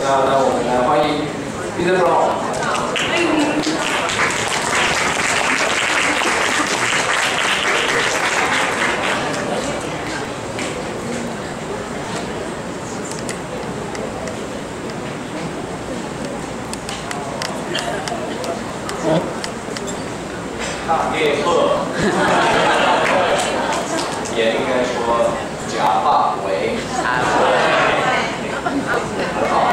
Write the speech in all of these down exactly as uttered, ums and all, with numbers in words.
那那我们来欢迎 Peter Brown。大叶鹤，也应该说假发为。 很好，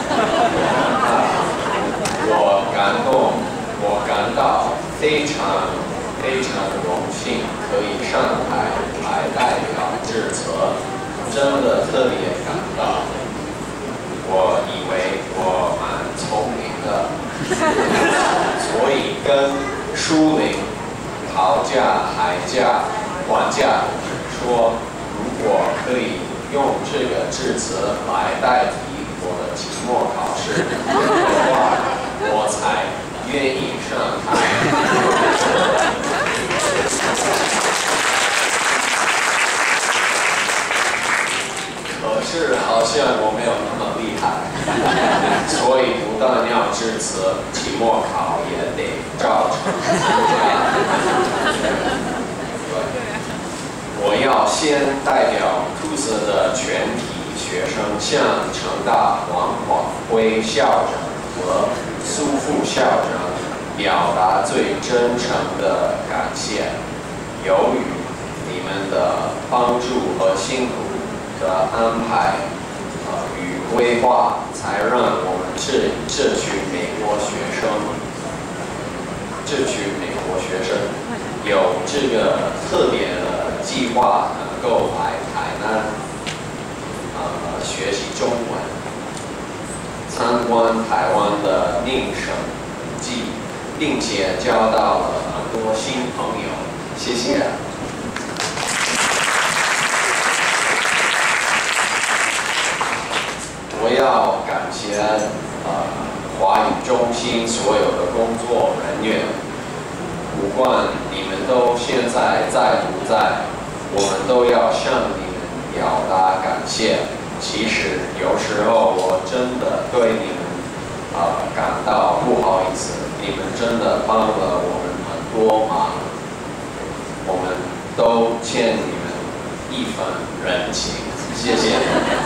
我感动，我感到非常非常荣幸可以上台来代表致辞，真的特别感到。我以为我蛮聪明的，所以跟书林讨价还价还价说，如果可以用这个致辞来代替。 我的期末考试的话，我才愿意上台。可是好像我没有那么厉害，所以不但要致辞，期末考也得照常参加。我要先代表出色的全体。 学生向成大王广辉校长和苏副校长表达最真诚的感谢。由于你们的帮助和辛苦的安排呃与规划，才让我们这这群美国学生，这群美国学生有这个特别的计划，能够来台南。 呃，学习中文，参观台湾的宁省记，并且交到了很多新朋友。谢谢。我要感谢呃华语中心所有的工作人员，不管你们都现在在不在，我们都要向你。 表达感谢。其实有时候我真的对你们呃感到不好意思，你们真的帮了我们很多忙，我们都欠你们一份人情，谢谢。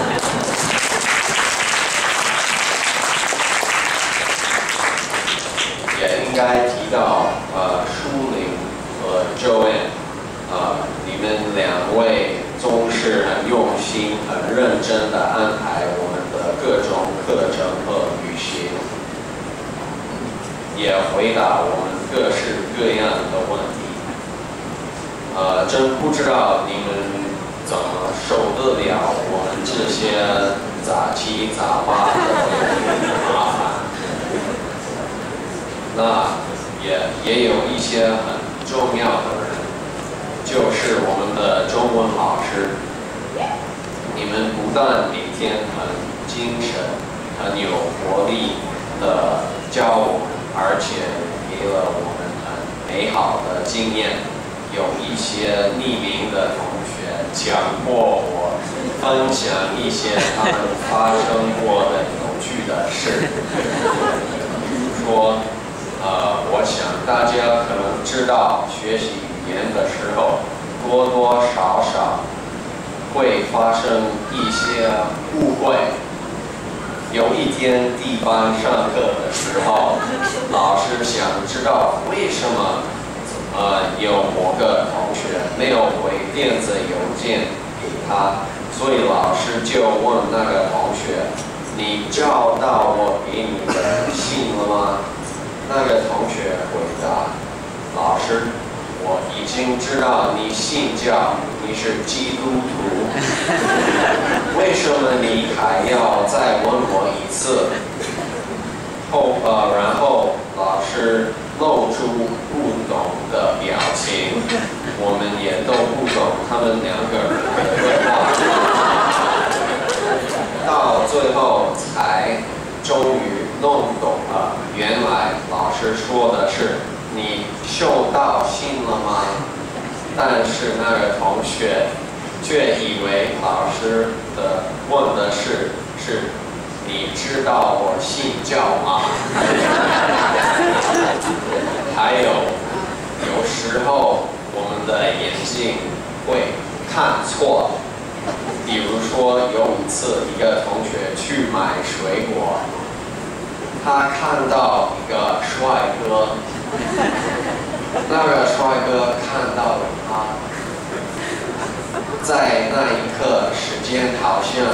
也应该提到呃舒玲和 Joanne， 呃你们两位。 总是很用心、很认真地安排我们的各种课程和旅行，也回答我们各式各样的问题。呃，真不知道你们怎么受得了我们这些杂七杂八的麻烦。那也也有一些很重要的人。 就是我们的中文老师，你们不但每天很精神、很有活力的教我们，而且给了我们很美好的经验。有一些匿名的同学讲过我，分享一些他们发生过的有趣的事。比如说，呃，我想大家可能知道学习。 言的时候，多多少少会发生一些误会。有一天第一班上课的时候，老师想知道为什么呃有某个同学没有回电子邮件给他，所以老师就问那个同学：“你照到我给你的信了吗？”那个同学回答：“老师。” 我已经知道你信教，你是基督徒，为什么你还要再问我一次？后呃，然后老师露出不懂的表情，我们也都不懂他们两个人的对话，到最后才终于弄懂了，原来老师说的是。 你收到信了吗？但是那个同学却以为老师的问的是是你知道我信教吗？还有，有时候我们的眼睛会看错。比如说，有一次一个同学去买水果，他看到一个帅哥，那个帅哥看到了他，在那一刻，时间好像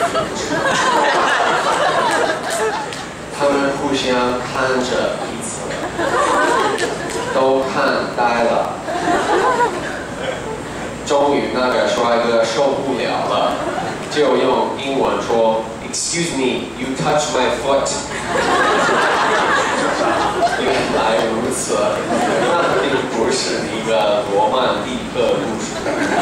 他们互相看着彼此，都看呆了。终于，那个帅哥受不了了，就用英文说 "Excuse me, you touched my foot." 原来如此，那并不是一个罗曼蒂克故事。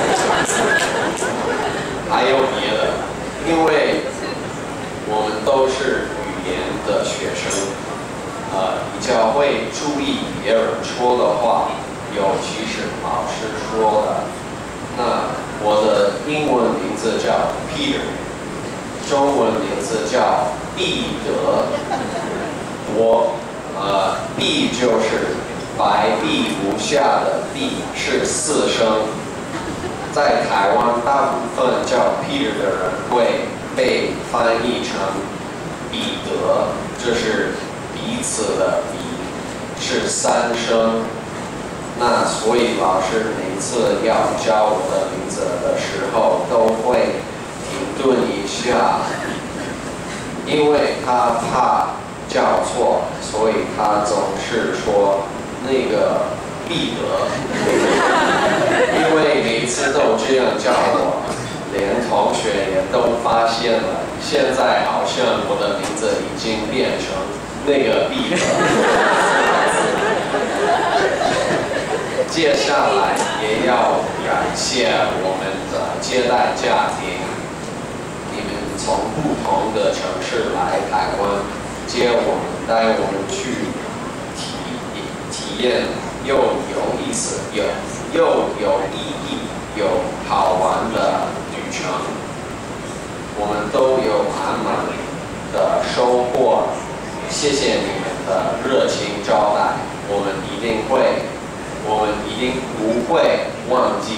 还有别的，因为我们都是语言的学生，呃，比较会注意别人说的话，尤其是老师说的。那我的英文名字叫 Peter， 中文名字叫毕德。我呃，毕就是白璧无瑕的璧，是四声。在台湾，大部分叫 Peter 的人会被翻译成彼得，这是彼此的彼，是三声。那所以老师每次要教我的名字的时候，都会停顿一下，因为他怕叫错，所以他总是说那个毕德，因为每次都这样叫我，连同学也都发现了。现在好像我的名字已经变成那个毕德。接下来也要感谢我们的接待家庭，你们从不同的城市来台湾接我们，带我们去体体验又有意思、有又有意义、有好玩的旅程，我们都有满满的收获。谢谢你们的热情招待，我们一定会。我们一定不会忘记，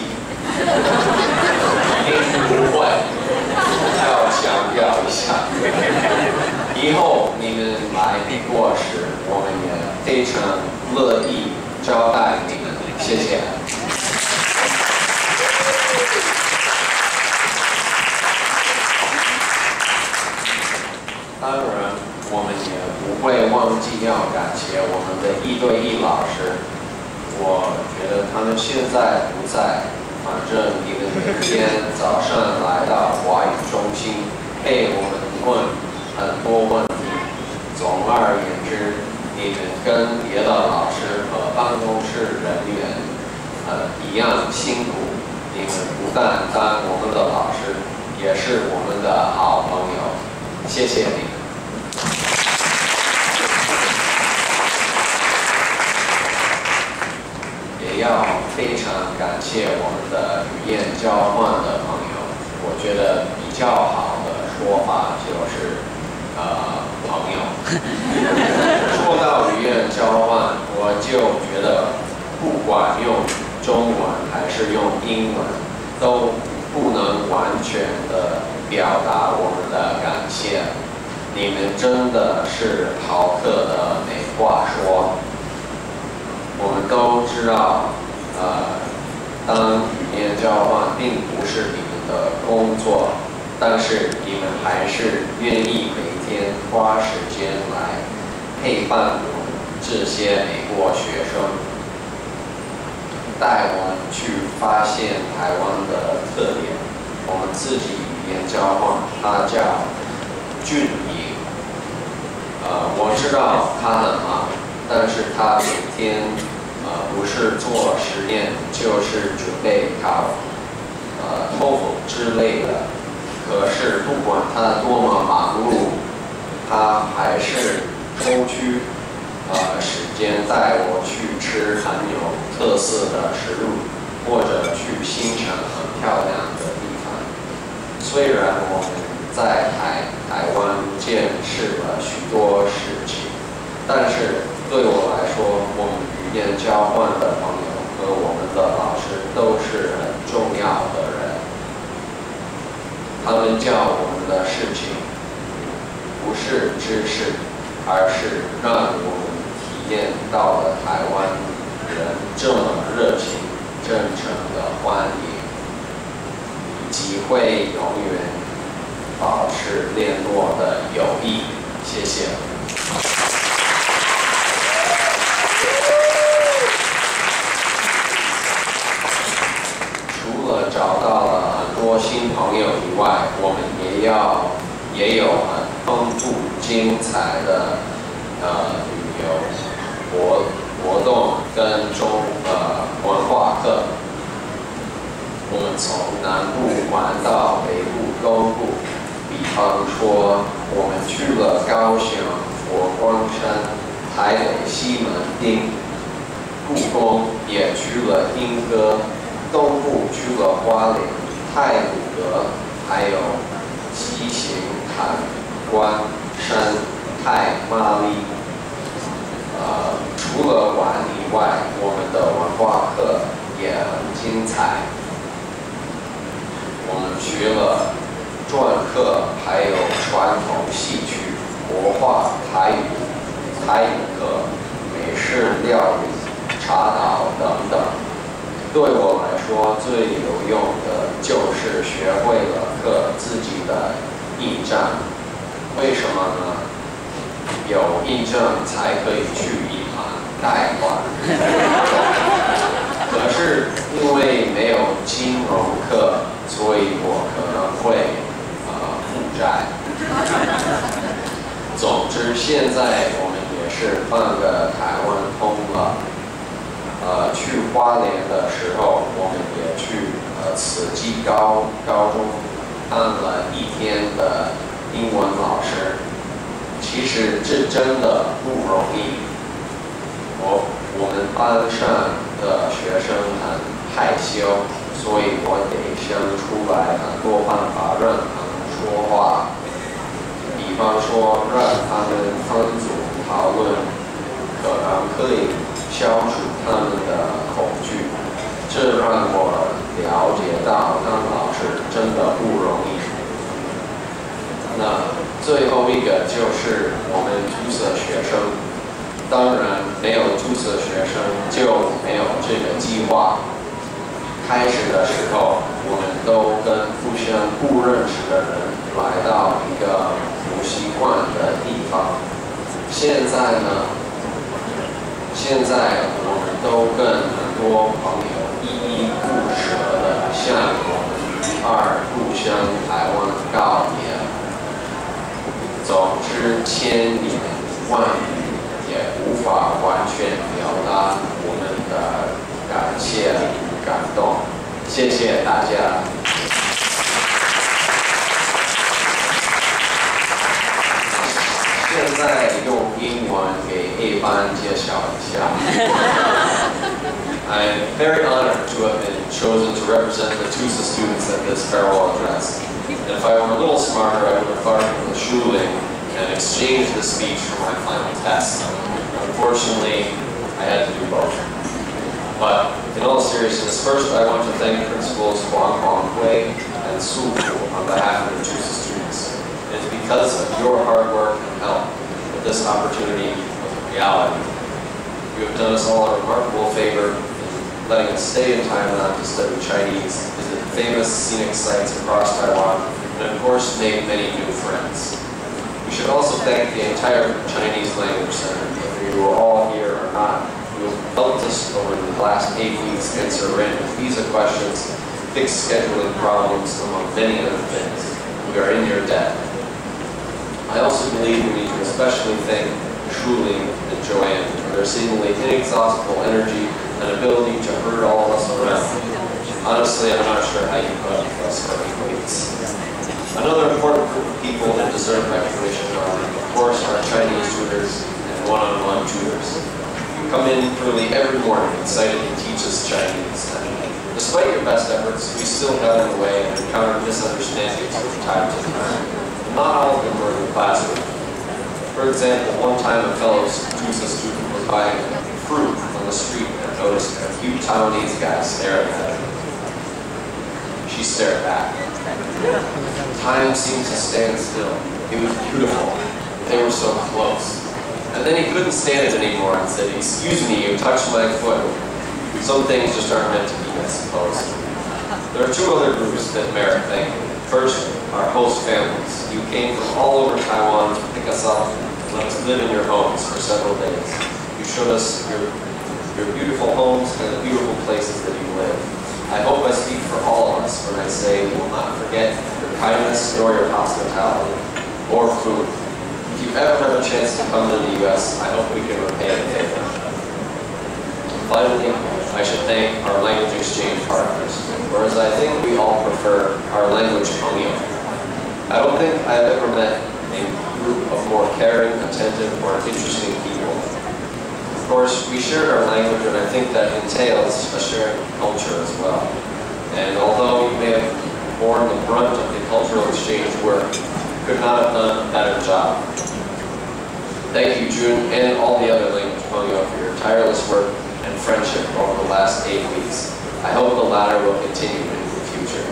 一定不会，要强调一下。以后你们来帝国时，我们也非常乐意招待你们，谢谢。当然，我们也不会忘记要感谢我们的一对一老师。我觉得他们现在不在，反正你们每天早上来到华语中心，被我们问很多问题。总而言之，你们跟别的老师和办公室人员，呃，一样辛苦。你们不但当我们的老师，也是我们的好朋友。谢谢你们。也要非常感谢我们的语言交换的朋友。我觉得比较好的说法就是，呃，朋友。说到语言交换，我就觉得不管用中文还是用英文，都不能完全的表达我们的感谢。你们真的是好客的美话说。我们都知道，呃，当语言交换并不是你们的工作，但是你们还是愿意每天花时间来陪伴我们这些美国学生，带我们去发现台湾的特点。我们自己语言交换，它叫俊颖。呃，我知道他很忙。但是他每天呃不是做实验，就是准备考呃托福之类的。可是不管他多么忙碌，他还是抽出呃时间带我去吃很有特色的食物，或者去欣赏很漂亮的地方。虽然我们在台台湾见识了许多事情，但是对我来说，我们语言交换的朋友和我们的老师都是很重要的人。他们教我们的事情不是知识，而是让我们体验到了台湾人这么热情、真诚的欢迎，以及会永远保持联络的友谊。谢谢。除了找到了很多新朋友以外，我们也要也有很丰富精彩的呃旅游活活动跟中呃文化课。我们从南部玩到北部、东部，比方说我们去了高雄、佛光山、台北西门町，故宫也去了莺歌。东部去了花莲、太鲁阁，还有七星潭、关山、太麻里。呃，除了玩以外，我们的文化课也很精彩。我们学了篆刻，还有传统戏曲、国画、台语、台语课、美式料理、茶道等等。对我来说，最有用的就是学会了刻自己的印章。为什么呢？有印章才可以去银行贷款。可是因为没有金融课，所以我可能会呃负债。总之，现在我们也是半个台湾通了。呃，去花莲的时候，我们也去呃慈济高高中当了一天的英文老师。其实这真的不容易。我我们班上的学生很害羞，所以我得想出来很多办法让他们说话。比方说，让他们分组讨论，可能可以消除他们的恐惧，这让我了解到当老师真的不容易。那最后一个就是我们注册学生，当然没有注册学生就没有这个计划。开始的时候，我们都跟互相不认识的人来到一个不习惯的地方。现在呢？现在我们都跟很多朋友依依不舍地向我们二故乡台湾告别。总之，千言万语也无法完全表达我们的感谢与感动。谢谢大家。现在用英文给 A 班介绍一下。I'm very honored to have been chosen to represent the Tusa students at this farewell address. And if I were a little smarter, I would have gone from the Schuling and exchanged the speech for my final test. Unfortunately, I had to do both. But in all seriousness, first I want to thank Principals Huang Huang Hui and Su Fu on behalf of the Tusa students. It's because of your hard work and help that this opportunity was a reality. You have done us all a remarkable favor in letting us stay in Taiwan to study Chinese, visit famous scenic sites across Taiwan, and of course make many new friends. We should also thank the entire Chinese Language Center, whether you are all here or not. You have helped us over the last eight weeks answer random visa questions, fix scheduling problems, among many other things. We are in your debt. I also believe we need to especially thank Shuling and Joanne for their seemingly inexhaustible energy and ability to herd all of us around. Honestly, I'm not sure how you put up with us for eight weeks. Another important group of people that deserve recognition are, of course, our Chinese tutors and one-on-one tutors. You come in early every morning excited to teach us Chinese. And despite your best efforts, we still got in the way and encountered misunderstandings from time to time. not all of them were in the classroom. For example, one time a fellow Tusa student was buying fruit on the street and noticed a few Taiwanese guys staring at her. She stared back. Time seemed to stand still. It was beautiful. They were so close. And then he couldn't stand it anymore and said, "Excuse me, you touched my foot." Some things just aren't meant to be, I suppose. There are two other groups that merit thanking. First, our host families. You came from all over Taiwan to pick us up and let us live in your homes for several days. You showed us your, your beautiful homes and the beautiful places that you live. I hope I speak for all of us when I say we will not forget your kindness nor your hospitality or food. If you ever have a chance to come to the U S, I hope we can repay the favor. Finally, I should thank our language exchange partners, whereas I think we all prefer our language Pengyo. I don't think I've ever met a group of more caring, attentive, or interesting people. Of course, we shared our language, and I think that entails a shared culture as well. And although you may have borne the brunt of the cultural exchange work, you could not have done a better job. Thank you, June, and all the other language Pengyo for your tireless work and friendship over the last eight weeks. I hope the latter will continue into the future.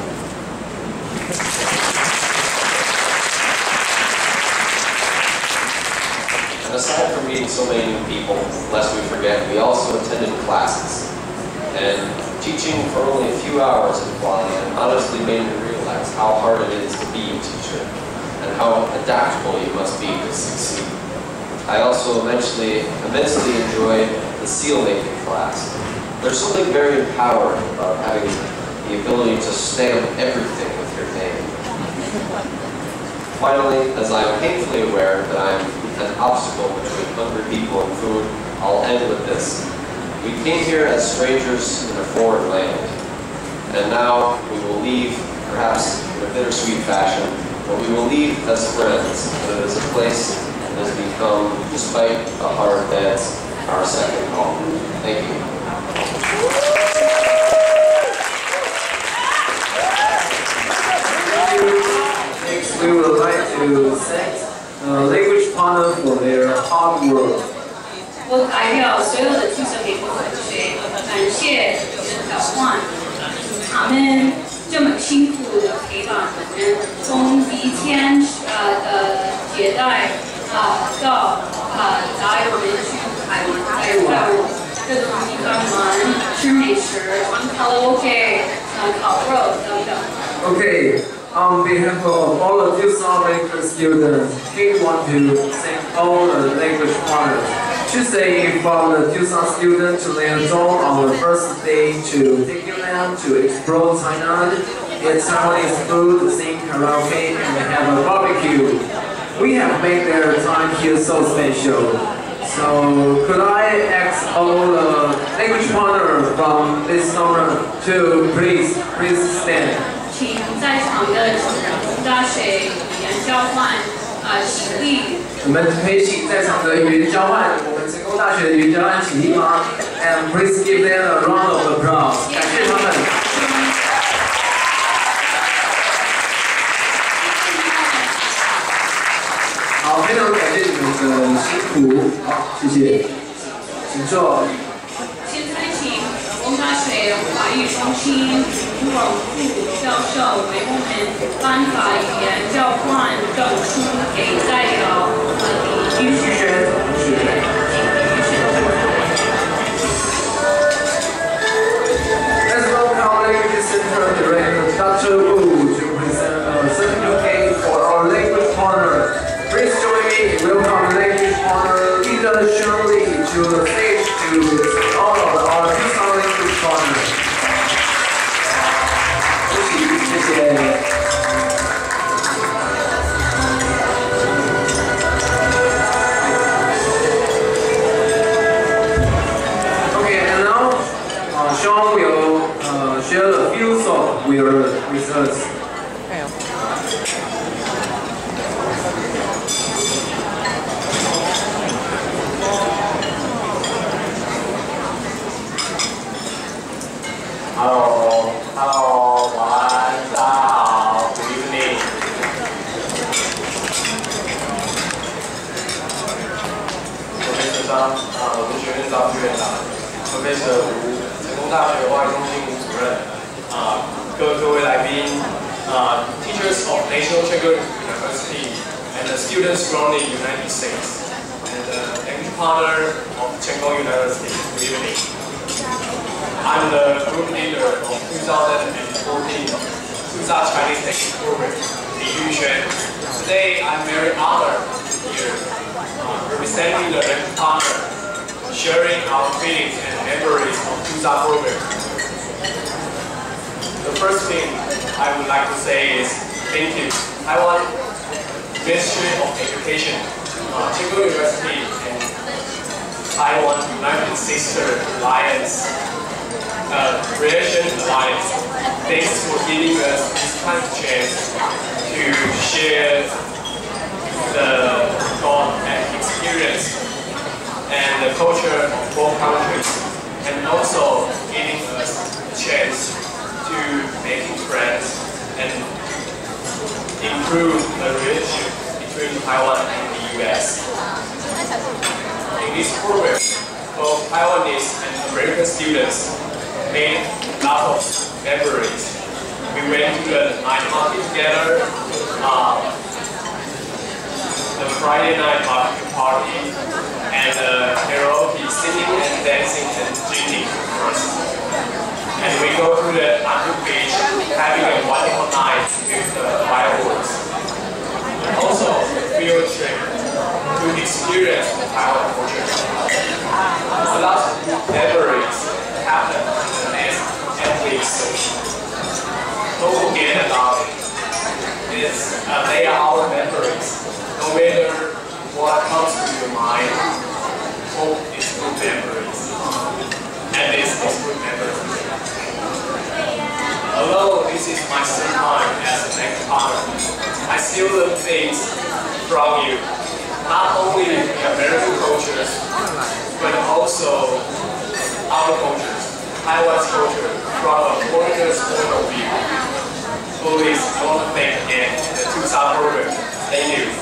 And aside from meeting so many new people, lest we forget, we also attended classes. And teaching for only a few hours in Hualien honestly made me realize how hard it is to be a teacher and how adaptable you must be to succeed. I also eventually, immensely enjoyed the seal making class. There's something very empowering about having the ability to stamp everything with your name. Finally, as I'm painfully aware that I'm an obstacle between hungry people and food, I'll end with this. We came here as strangers in a foreign land, and now we will leave, perhaps in a bittersweet fashion, but we will leave as friends, and it is a place that has become, despite the hard beds, our second home. Thank you. Next, we would like to thank the language partner for their hard work. 我代表所有的Tusa美国同学，感谢你们的交换，他们这么辛苦的陪伴我们，从第一天呃的接待啊到啊带我们去台湾，带我们这个地方玩吃美食，玩卡拉 OK， 啊烤肉等等。 Okay, on behalf of all the Tusa language students, we want to thank all the language partners. To say from the Tusa students to Liaozhong on the first day to taking them to explore China, get Taiwanese food, sing karaoke, and have a barbecue. We have made their time here so special. So could I ask all the language partners from this summer to please, please stand. 请在场的中大学语言交换啊起立。 我们可以请在场的语言交换，我们成功大学的语言交换起立吗 ？And please give them a round of applause. 感谢他们。好，非常感谢你们的辛苦，好，谢谢，请坐。 现在请工大学华语中心吴永富教授为我们颁发语言交换证书给代表呃李玉轩同学。 Let's welcome Language Center Director Doctor Wu to present a certificate for our language partner. Please join me in welcoming language partner Lida Shirley to the stage to honor our Tusa language partners. 谢谢。Okay, and now uh, Sean will uh, share a few thoughts with, with us. 造副院长 Professor 吴，成功大学外中心吴主任，啊、呃，各各位来宾，啊、呃、，Teachers of National Chengdu University and the students from the United States, and the language partner of Chengdu University. Good evening. I'm the group leader of twenty fourteen Tusa Chinese Language Program, Li Yuxuan. Today, I'm very honored here, uh, representing the language partner, sharing our feelings and memories of Tusa program. The first thing I would like to say is thank you, Taiwan Ministry of Education, uh, Chengdu University, and Taiwan United Sister Alliance, uh, Relation Alliance. Thanks for giving us this kind of chance to share the thought and experience and the culture of both countries, and also giving us a chance to making friends and improve the relationship between Taiwan and the U S. In this program, both Taiwanese and American students made a lot of memories. We went to the night market together, uh, the Friday night barbecue party, and the karaoke, singing and dancing and drinking first. And we go to the Andu beach, having a wonderful night with the fireworks. And also a field trip to experience the Taiwan culture. A lot of memories happened in the next ten weeks. Don't forget about it. It's, uh, they are our memories. No matter what comes to your mind, hope is good memories. And this is good memories. Although this is my second time as a language partner, I still learn things from you. Not only the American cultures, but also our cultures, Taiwan's culture, from a foreigner's point of view. Please, I want to thank again the Tusa program. Thank you.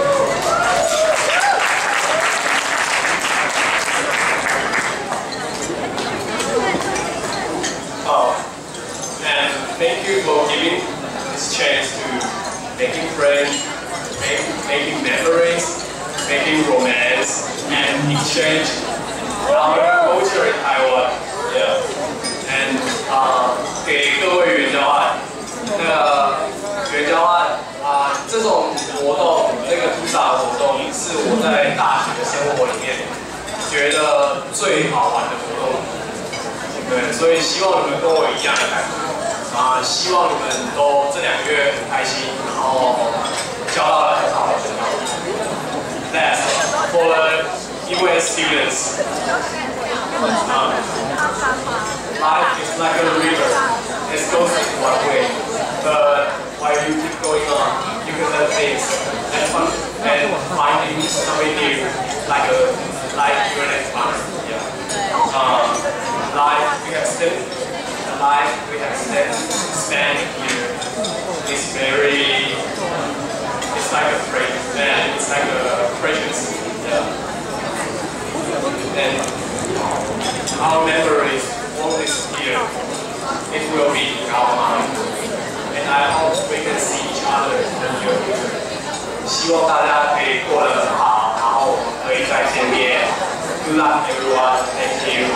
Oh, and thank you for giving this chance to making friends, make, making memories, making romance, and exchange our culture in Taiwan. Yeah. And uh, 给各位援交案，那个援交案啊、呃，这种活动，这个 Tusa 活动是我在大学的生活里面觉得最好玩的活动。对，所以希望你们跟我一样的感觉啊、呃，希望你们都这两个月很开心，然后交到了很好的朋友。That's for the U S students. Um, life is like a river. It goes in one way, but while you keep going on, you can learn things and fun and finding something new, like a like your next partner. Yeah. Um, life we have spent, the life we have spent spent here is very. It's like a precious, and it's like a precious. Yeah. And our memories won't disappear. It will be in our mind. And I hope we can see each other in the near future. 希望大家可以过得很好，然后我们可以再见面。Good luck, everyone. Thank you.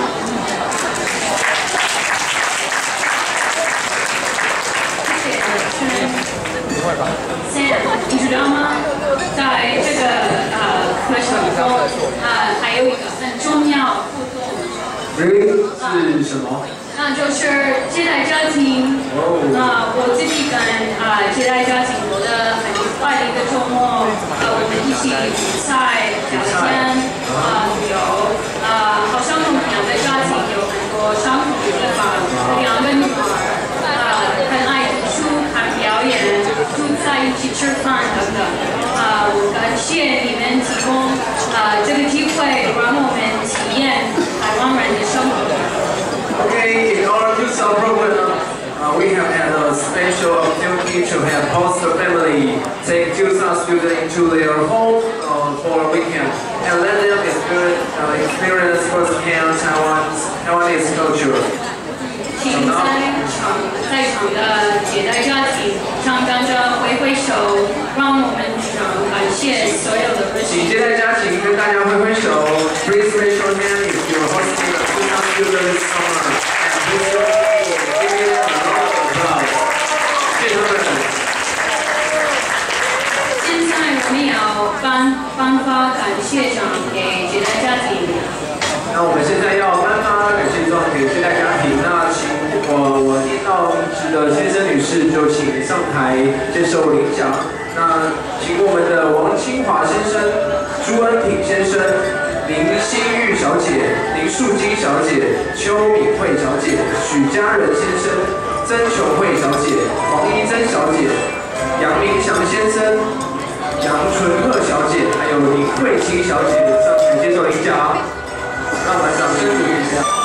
谢谢。Sam， 你知道吗？在这个呃课程中，啊、呃、还有一个很重要互动。 Really？ 是什么？ 那就是接待家庭。那、呃、我自己跟啊、呃、接待家庭过得很愉快的一个周末。呃，我们一起比赛、聊天，啊、呃、有啊、呃、好像同样的家庭有很多相同的地方。两个女儿啊、呃、很爱读书、看表演。住在一起吃饭等等，啊、呃，感谢你们提供啊、呃、这个机会，让我们体验台湾人的生活。 Okay, in our Tusa program, uh, we have had a special opportunity to have host family take Tucson students into their home uh, for a weekend and let them experience, uh, experience firsthand Taiwan's Taiwanese culture. 请在场在场的接待家庭常跟着挥挥手，让我们常感谢所有的人。 请接待家庭跟大家挥挥手。Please raise your hand if you are hosting a Tucson student this summer and please give them a round of applause. 谢谢他们。 现在我们要颁颁发感谢奖给接待家庭。 那我们现在要颁发感谢状给接待家庭。那请我我听到离职的先生女士就请上台接受领奖。那请我们的王清华先生、朱恩品先生、林心玉小姐、林树金小姐、邱敏慧小姐、许家仁先生、曾琼慧小姐、黄怡珍小姐、杨明祥先生、杨纯鹤小姐，还有林慧清小姐上台接受领奖。让我们掌声鼓励一下。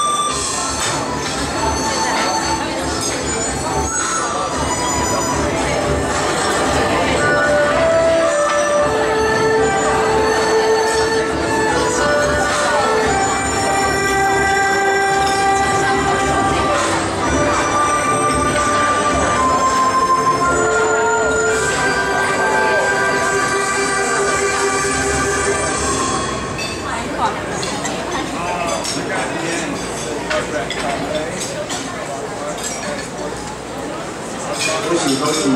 恭喜恭喜！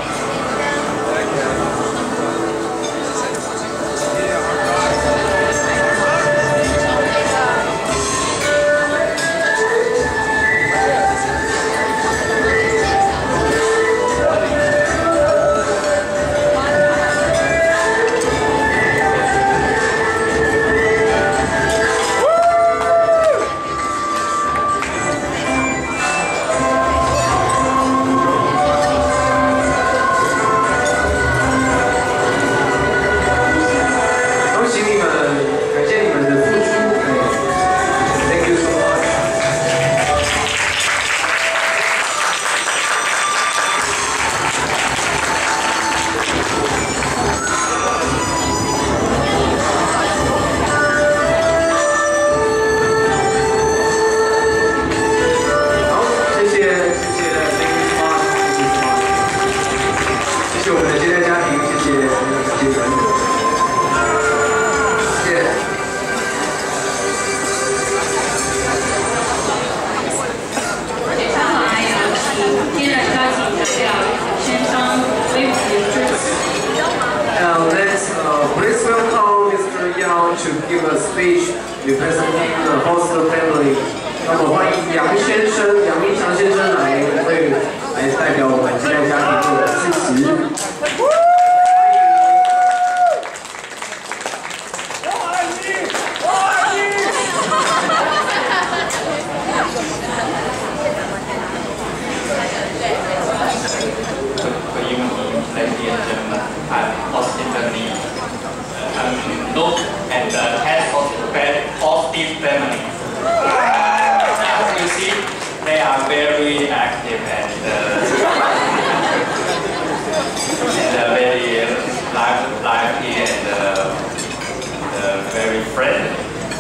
To give a speech representing the host family， 那么欢迎杨先生、杨明祥先生来为来代表我们接待家庭做致辞。 Good evening, ladies and gentlemen. I'm Austin Family. Um, look at the head of Austin family. As you see, they are very active and, uh, and uh, very live, lively and uh, uh, very friendly.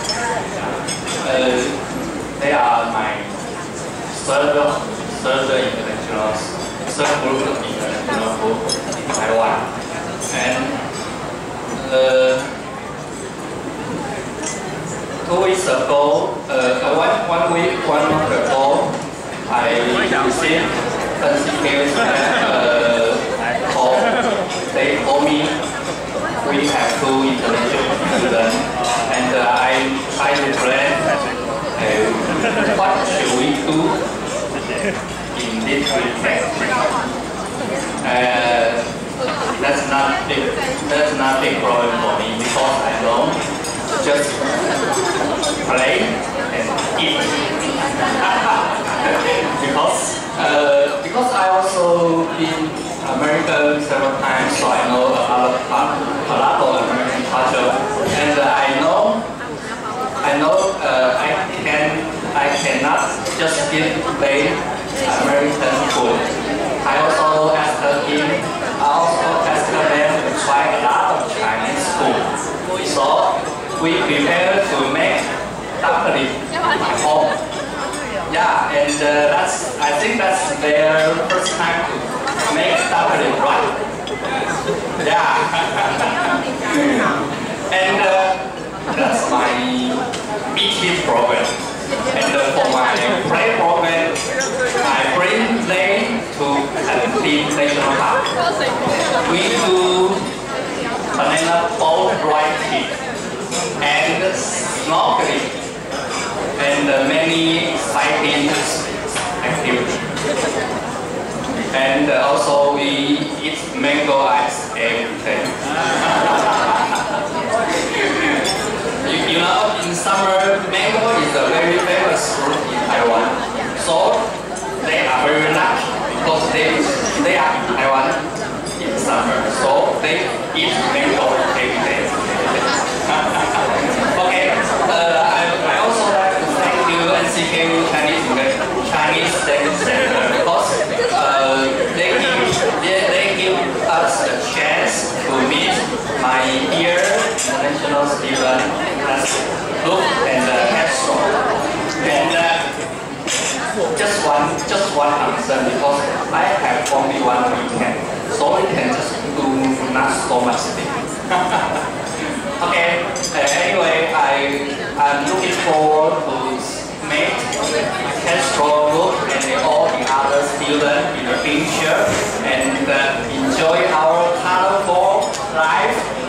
Uh, they are my third, third international, third group of international group in Taiwan. And Uh, two weeks ago, uh, one, one week, one month ago, I received a email uh, call. They told me we have two international students, and uh, I tried to plan uh, what should we do in this weekend. Uh, That's not big. That's not big problem for me because I know just play and eat. because uh, because I also been American several times, so I know a lot of a lot of American culture, and uh, I know I know uh, I can I cannot just give play American food. I also asked him. I also asked So we prepare to make dumpling at home. Yeah, and uh, that's I think that's their first time to make dumpling, right? Yeah. And uh, that's my meeting program. And uh, for my play program, I bring them to Hanpin National Park. We do banana boat riding and snorkeling and uh, many exciting activities. And uh, also we eat mango ice every day. you, you know, in summer, mango is a very famous fruit in Taiwan. So they are very lucky because they, they are in Taiwan in summer. So they eat mango every day. Okay, uh, I, I also like to thank you N C K U Chinese Chinese Studies Center because uh, they give they, they give us a chance to meet my dear international student Luke and uh, Castro. And uh, just one just one concern because I have only one weekend, so we can just do not so much things. Okay, uh, anyway, I, I'm looking forward to meet Castro, Luke, and all the other students in the future and uh, enjoy our colorful life